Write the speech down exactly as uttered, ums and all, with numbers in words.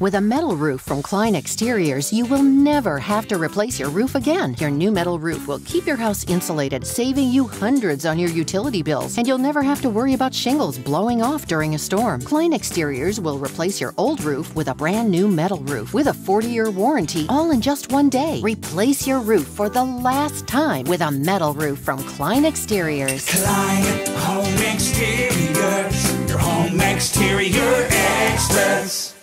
With a metal roof from Kline Exteriors, you will never have to replace your roof again. Your new metal roof will keep your house insulated, saving you hundreds on your utility bills, and you'll never have to worry about shingles blowing off during a storm. Kline Exteriors will replace your old roof with a brand new metal roof with a forty-year warranty, all in just one day. Replace your roof for the last time with a metal roof from Kline Exteriors. Kline Home Exteriors, your home exterior extras.